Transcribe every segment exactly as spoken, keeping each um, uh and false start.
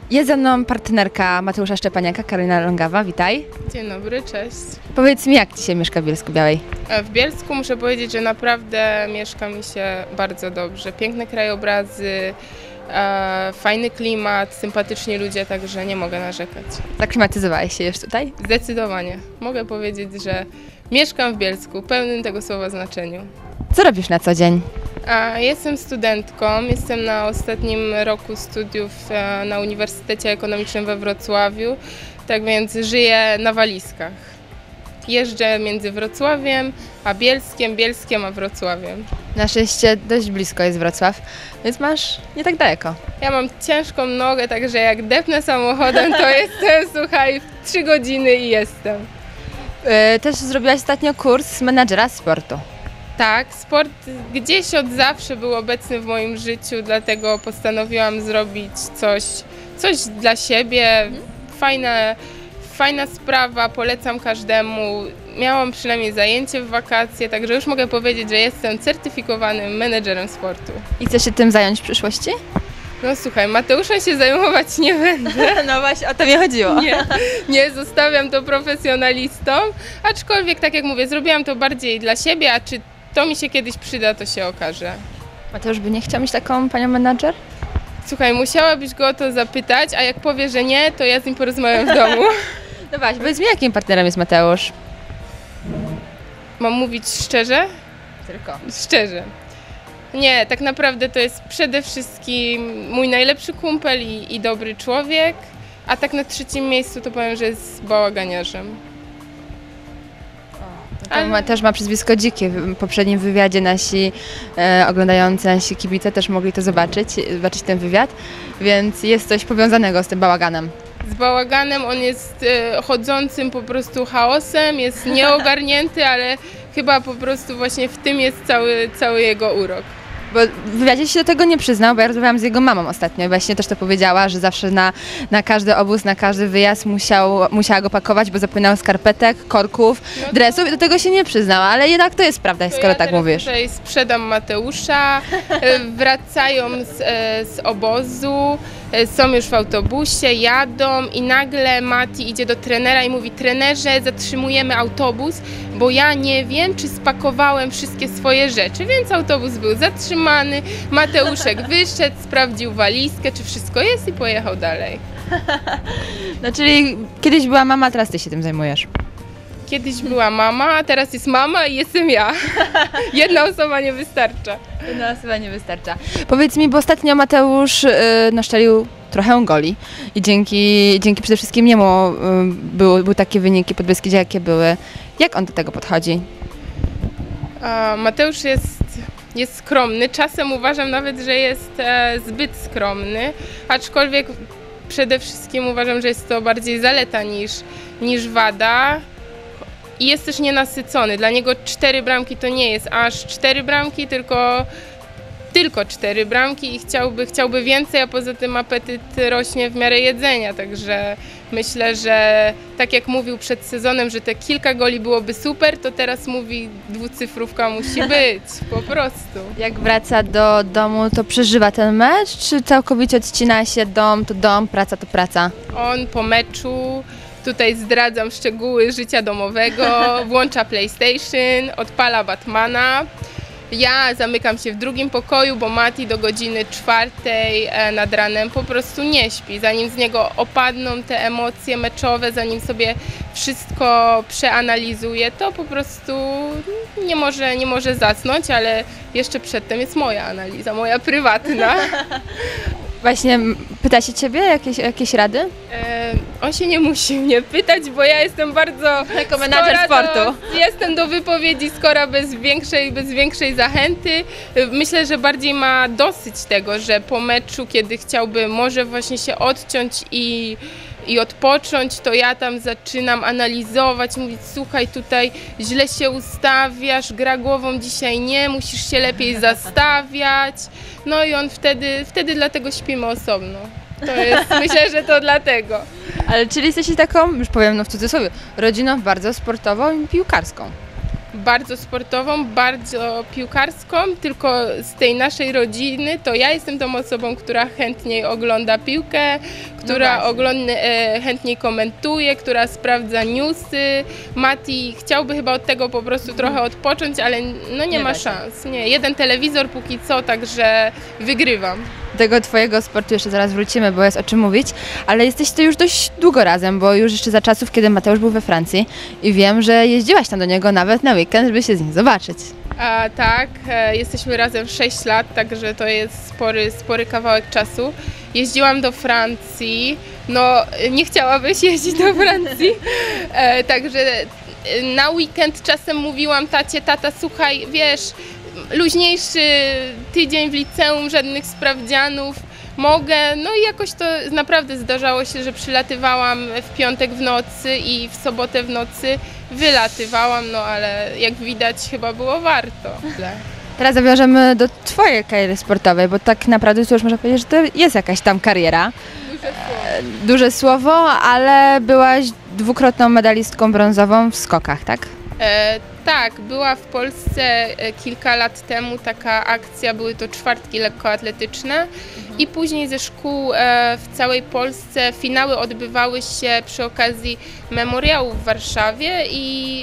Jest ze mną partnerka Mateusza Szczepaniaka, Karolina Longawa, witaj. Dzień dobry, cześć. Powiedz mi, jak Ci się mieszka w Bielsku-Białej? W Bielsku muszę powiedzieć, że naprawdę mieszka mi się bardzo dobrze. Piękne krajobrazy, e, fajny klimat, sympatyczni ludzie, także nie mogę narzekać. Zaklimatyzowałeś się już tutaj? Zdecydowanie. Mogę powiedzieć, że mieszkam w Bielsku, w pełnym tego słowa znaczeniu. Co robisz na co dzień? A jestem studentką, jestem na ostatnim roku studiów e, na Uniwersytecie Ekonomicznym we Wrocławiu, tak więc żyję na walizkach. Jeżdżę między Wrocławiem a Bielskiem, Bielskiem a Wrocławiem. Na szczęście dość blisko jest Wrocław, więc masz nie tak daleko. Ja mam ciężką nogę, także jak depnę samochodem, to jestem, słuchaj, w trzy godziny i jestem. Yy, też zrobiłaś ostatnio kurs menadżera sportu. Tak, sport gdzieś od zawsze był obecny w moim życiu, dlatego postanowiłam zrobić coś, coś dla siebie. Fajne, fajna sprawa, polecam każdemu. Miałam przynajmniej zajęcie w wakacje, także już mogę powiedzieć, że jestem certyfikowanym menedżerem sportu. I chcesz się tym zająć w przyszłości? No słuchaj, Mateuszem się zajmować nie będę. No właśnie, o to mi chodziło. Nie, nie, zostawiam to profesjonalistom, aczkolwiek tak jak mówię, zrobiłam to bardziej dla siebie, a czy to mi się kiedyś przyda, to się okaże. Mateusz by nie chciał mieć taką panią menadżer? Słuchaj, musiałabyś go o to zapytać, a jak powie, że nie, to ja z nim porozmawiam w domu. No właśnie, powiedz mi, jakim partnerem jest Mateusz? Mam mówić szczerze? Tylko. Szczerze. Nie, tak naprawdę to jest przede wszystkim mój najlepszy kumpel i, i dobry człowiek, a tak na trzecim miejscu to powiem, że jest bałaganiarzem. Ale... Ma, też ma przezwisko Dzikie. W poprzednim wywiadzie nasi e, oglądający, nasi kibice też mogli to zobaczyć, zobaczyć ten wywiad, więc jest coś powiązanego z tym bałaganem. Z bałaganem, on jest e, chodzącym po prostu chaosem, jest nieogarnięty, ale chyba po prostu właśnie w tym jest cały, cały jego urok. Bo w wywiadzie się do tego nie przyznał, bo ja rozmawiałam z jego mamą ostatnio i właśnie też to powiedziała, że zawsze na, na każdy obóz, na każdy wyjazd musiał, musiała go pakować, bo zapominał skarpetek, korków, no to... dresów i do tego się nie przyznał, ale jednak to jest prawda, to skoro ja tak teraz mówisz. Tutaj sprzedam Mateusza, wracają z, z obozu, są już w autobusie, jadą i nagle Mati idzie do trenera i mówi: trenerze, zatrzymujemy autobus, bo ja nie wiem, czy spakowałem wszystkie swoje rzeczy, więc autobus był zatrzymany, Mateuszek wyszedł, sprawdził walizkę, czy wszystko jest i pojechał dalej. No czyli kiedyś była mama, teraz ty się tym zajmujesz. Kiedyś była mama, a teraz jest mama i jestem ja. Jedna osoba nie wystarcza. Jedna osoba nie wystarcza. Powiedz mi, bo ostatnio Mateusz yy, naszczelił trochę goli i dzięki, dzięki przede wszystkim niemu yy, były, były takie wyniki Podbeskidzia, jakie były. Jak on do tego podchodzi? A Mateusz jest, jest skromny, czasem uważam nawet, że jest e, zbyt skromny, aczkolwiek przede wszystkim uważam, że jest to bardziej zaleta niż, niż wada. I jest też nienasycony. Dla niego cztery bramki to nie jest aż cztery bramki, tylko, tylko cztery bramki i chciałby, chciałby więcej, a poza tym apetyt rośnie w miarę jedzenia. Także myślę, że tak jak mówił przed sezonem, że te kilka goli byłoby super, to teraz mówi, dwucyfrówka musi być, po prostu. Jak wraca do domu, to przeżywa ten mecz, czy całkowicie odcina się dom to dom, praca to praca? On po meczu, tutaj zdradzam szczegóły życia domowego, włącza PlayStation, odpala Batmana. Ja zamykam się w drugim pokoju, bo Mati do godziny czwartej nad ranem po prostu nie śpi. Zanim z niego opadną te emocje meczowe, zanim sobie wszystko przeanalizuje, to po prostu nie może, nie może zasnąć, ale jeszcze przedtem jest moja analiza, moja prywatna. Właśnie pyta się ciebie jakieś, jakieś rady? E, on się nie musi mnie pytać, bo ja jestem bardzo jako menadżer sportu. Do, jestem do wypowiedzi skora bez większej, bez większej zachęty. Myślę, że bardziej ma dosyć tego, że po meczu, kiedy chciałby może właśnie się odciąć i i odpocząć, to ja tam zaczynam analizować, mówić: słuchaj, tutaj źle się ustawiasz, gra głową dzisiaj nie, musisz się lepiej zastawiać. No i on wtedy, wtedy dlatego śpimy osobno. To jest, myślę, że to dlatego. Ale czyli jesteście taką, już powiem no w cudzysłowie, rodziną bardzo sportową i piłkarską. bardzo sportową, bardzo piłkarską, tylko z tej naszej rodziny to ja jestem tą osobą, która chętniej ogląda piłkę, która No ogląda, e, chętniej komentuje, która sprawdza newsy. Mati chciałby chyba od tego po prostu trochę odpocząć, ale no nie, Nie ma da się. szans. Nie, jeden telewizor póki co, także wygrywam. Do tego twojego sportu jeszcze zaraz wrócimy, bo jest o czym mówić, ale jesteś tu już dość długo razem, bo już jeszcze za czasów, kiedy Mateusz był we Francji i wiem, że jeździłaś tam do niego nawet na weekend, żeby się z nim zobaczyć. A, tak, e, jesteśmy razem sześć lat, także to jest spory, spory kawałek czasu. Jeździłam do Francji, no nie chciałabyś jeździć do Francji, e, także e, na weekend czasem mówiłam tacie, tata słuchaj, wiesz, luźniejszy tydzień w liceum, żadnych sprawdzianów, mogę, no i jakoś to naprawdę zdarzało się, że przylatywałam w piątek w nocy i w sobotę w nocy wylatywałam, no ale jak widać chyba było warto. Teraz zawiążemy do twojej kariery sportowej, bo tak naprawdę to już można powiedzieć, że to jest jakaś tam kariera. Duże słowo. Duże słowo, ale byłaś dwukrotną medalistką brązową w skokach, tak? E, tak, była w Polsce e, kilka lat temu taka akcja, były to czwartki lekkoatletyczne i później ze szkół e, w całej Polsce finały odbywały się przy okazji memoriału w Warszawie i,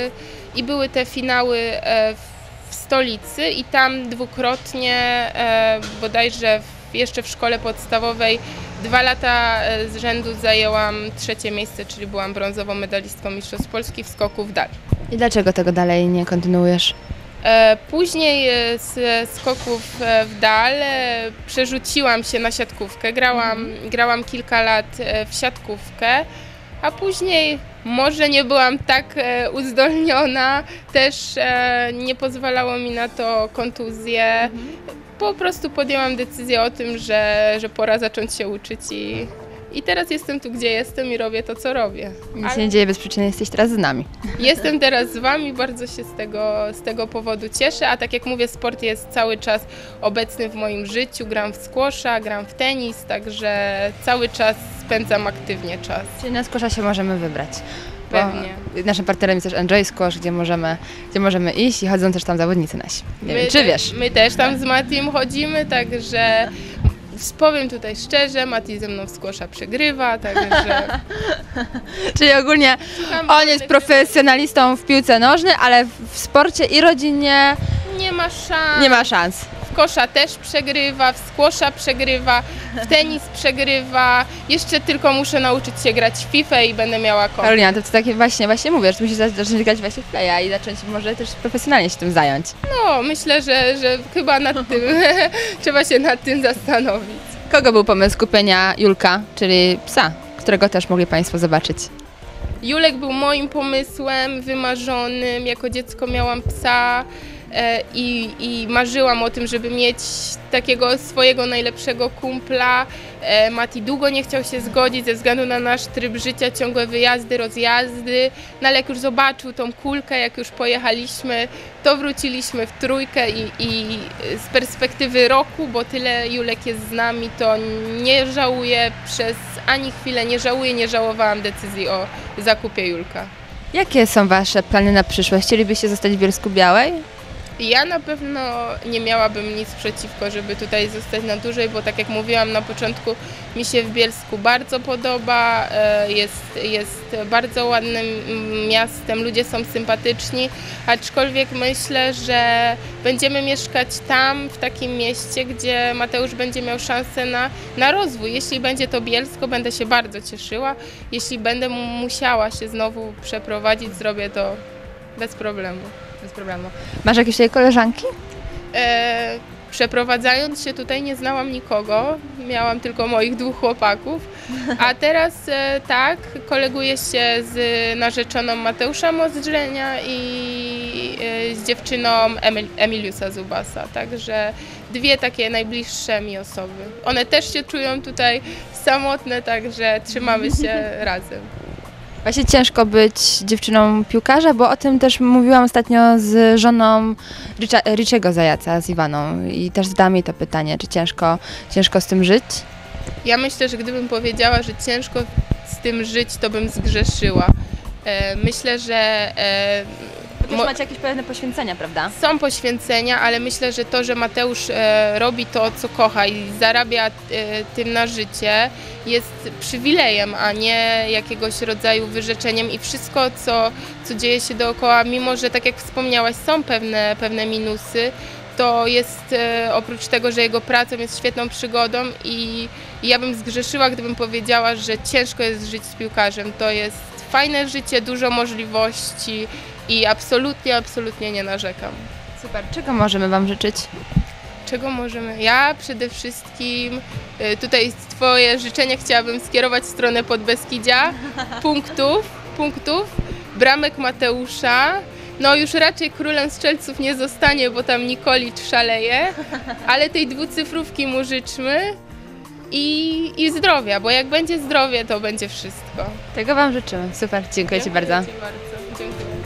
e, i były te finały e, w stolicy i tam dwukrotnie e, bodajże w, jeszcze w szkole podstawowej dwa lata e, z rzędu zajęłam trzecie miejsce, czyli byłam brązową medalistką Mistrzostw Polski w skoku w dal. I dlaczego tego dalej nie kontynuujesz? E, Później e, z skoków e, w dal e, przerzuciłam się na siatkówkę, grałam, grałam kilka lat e, w siatkówkę, a później może nie byłam tak e, uzdolniona, też e, nie pozwalało mi na to kontuzje. Po prostu podjęłam decyzję o tym, że, że pora zacząć się uczyć i, i teraz jestem tu, gdzie jestem i robię to, co robię. Nic Ale się nie dzieje bez przyczyny, jesteś teraz z nami. jestem teraz z Wami, bardzo się z tego, z tego powodu cieszę, a tak jak mówię, sport jest cały czas obecny w moim życiu, gram w squasha, gram w tenis, także cały czas spędzam aktywnie czas. Czyli na skosza się możemy wybrać. Bo Pewnie. Naszym partnerem jest też Enjoy Squash, gdzie możemy, gdzie możemy iść i chodzą też tam zawodnicy nasi. Nie wiem, czy te- wiesz? My też tam z Matim chodzimy, także powiem tutaj szczerze, Mati ze mną w squasha przegrywa, także Czyli ogólnie słucham on jest danych- profesjonalistą w piłce nożnej, ale w sporcie i rodzinnie Nie ma szans. nie ma szans. W kosza też przegrywa, w squasha przegrywa, w tenis przegrywa. Jeszcze tylko muszę nauczyć się grać w FIFA i będę miała konto. Karolina, to, to takie właśnie, właśnie mówię, że musisz zacząć grać właśnie w playa i zacząć może też profesjonalnie się tym zająć. No, myślę, że, że chyba nad tym trzeba się nad tym zastanowić. Kogo był pomysł kupienia Julka, czyli psa, którego też mogli Państwo zobaczyć? Julek był moim pomysłem wymarzonym. Jako dziecko miałam psa e, i, i marzyłam o tym, żeby mieć takiego swojego najlepszego kumpla. E, Mati długo nie chciał się zgodzić ze względu na nasz tryb życia, ciągłe wyjazdy, rozjazdy. No ale jak już zobaczył tą kulkę, jak już pojechaliśmy, to wróciliśmy w trójkę i, i z perspektywy roku, bo tyle Julek jest z nami, to nie żałuję przez ani chwilę, nie żałuję, nie żałowałam decyzji o zakupie Julka. Jakie są Wasze plany na przyszłość? Chcielibyście zostać w Bielsku Białej? Ja na pewno nie miałabym nic przeciwko, żeby tutaj zostać na dłużej, bo tak jak mówiłam na początku, mi się w Bielsku bardzo podoba, e, jest, jest bardzo ładnym miastem, ludzie są sympatyczni, aczkolwiek myślę, że będziemy mieszkać tam, w takim mieście, gdzie Mateusz będzie miał szansę na, na rozwój. Jeśli będzie to Bielsko, będę się bardzo cieszyła. Jeśli będę mu- musiała się znowu przeprowadzić, zrobię to bez problemu. Bez problemu. Masz jakieś tutaj koleżanki? E, przeprowadzając się tutaj nie znałam nikogo, miałam tylko moich dwóch chłopaków, a teraz e, tak, koleguję się z narzeczoną Mateusza Mozdrzenia i e, z dziewczyną Emil, Emiliusa Zubasa, także dwie takie najbliższe mi osoby. One też się czują tutaj samotne, także trzymamy się razem. Właśnie ciężko być dziewczyną piłkarza, bo o tym też mówiłam ostatnio z żoną Richa- Richiego Zajaca, z Iwaną i też zadałam jej to pytanie, czy ciężko, ciężko z tym żyć? Ja myślę, że gdybym powiedziała, że ciężko z tym żyć, to bym zgrzeszyła. E, Myślę, że e, Też mo- macie jakieś pewne poświęcenia, prawda? są poświęcenia, ale myślę, że to, że Mateusz e, robi to, co kocha i zarabia e, tym na życie, jest przywilejem, a nie jakiegoś rodzaju wyrzeczeniem i wszystko, co, co dzieje się dookoła, mimo że tak jak wspomniałaś, są pewne, pewne minusy, to jest e, oprócz tego, że jego pracą jest świetną przygodą i, i ja bym zgrzeszyła, gdybym powiedziała, że ciężko jest żyć z piłkarzem. To jest fajne życie, dużo możliwości i absolutnie, absolutnie nie narzekam. Super. Czego możemy Wam życzyć? Czego możemy? Ja przede wszystkim y, tutaj Twoje życzenia chciałabym skierować w stronę Podbeskidzia. Punktów, punktów, bramek Mateusza. No już raczej królem strzelców nie zostanie, bo tam Nikolicz szaleje, ale tej dwucyfrówki mu życzmy i, i zdrowia, bo jak będzie zdrowie, to będzie wszystko. Tego Wam życzymy. Super. Dziękuję Ci bardzo. Dziękuję Ci bardzo. Dziękuję.